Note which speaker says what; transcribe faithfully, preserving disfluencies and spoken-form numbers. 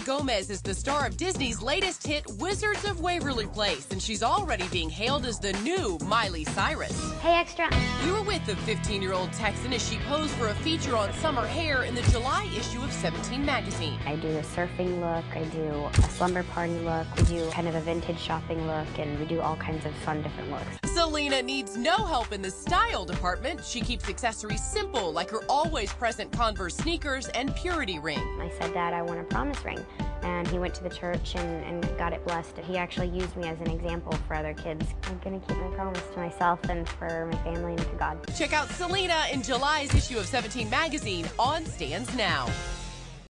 Speaker 1: Gomez is the star of Disney's latest hit, Wizards of Waverly Place, and she's already being hailed as the new Miley Cyrus.
Speaker 2: Hey, Extra.
Speaker 1: We were with the fifteen-year-old Texan as she posed for a feature on summer hair in the July issue of Seventeen magazine.
Speaker 2: I do a surfing look, I do a slumber party look, we do kind of a vintage shopping look, and we do all kinds of fun different looks.
Speaker 1: Selena needs no help in the style department. She keeps accessories simple, like her always-present Converse sneakers and purity ring.
Speaker 2: I said, Dad, I want a promise ring. And he went to the church and, and got it blessed. He actually used me as an example for other kids. I'm going to keep my promise to myself and for my family and to God.
Speaker 1: Check out Selena in July's issue of Seventeen magazine on stands now.